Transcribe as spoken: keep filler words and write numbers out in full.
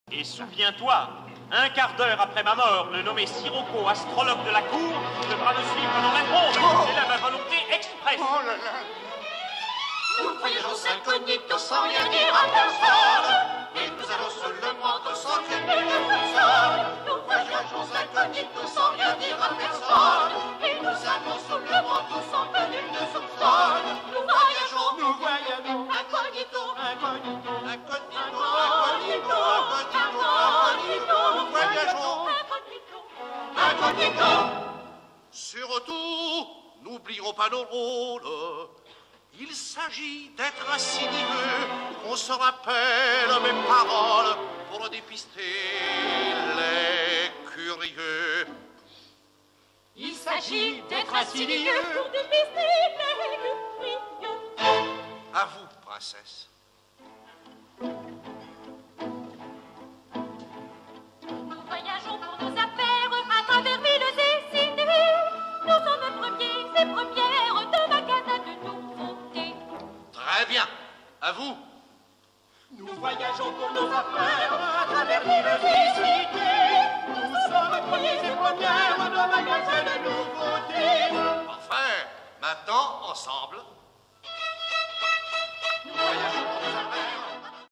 Et souviens-toi, un quart d'heure après ma mort, le nommé Sirocco, astrologue de la cour, devra me suivre dans la tombe. Oh. C'est là ma volonté expresse. Oh là là. Nous voyageons incognito sans rien dire à personne. Et nous allons sous le monde sans qu'une minute nous sonne. Nous voyageons incognito sans rien dire à personne. Et nous allons sous le monde sans que nul ne soupçonne. Nous voyageons, Nous voyageons incognito, incognito, incognito, incognito, incognito, nous voyageons incognito. Surtout, n'oublions pas nos rôles. Il s'agit d'être insidieux, qu'on se rappelle mes paroles pour dépister les curieux. Il s'agit d'être insidieux pour dépister les curieux. À vous, princesse. Nous voyageons pour nos affaires à travers villes et cités. Nous sommes premiers et premières de magasins de nouveautés. Très bien. À vous. Nous voyageons pour nos affaires à travers villes et cités. Nous sommes premiers et premières de magasins de nouveautés. Enfin, maintenant, ensemble,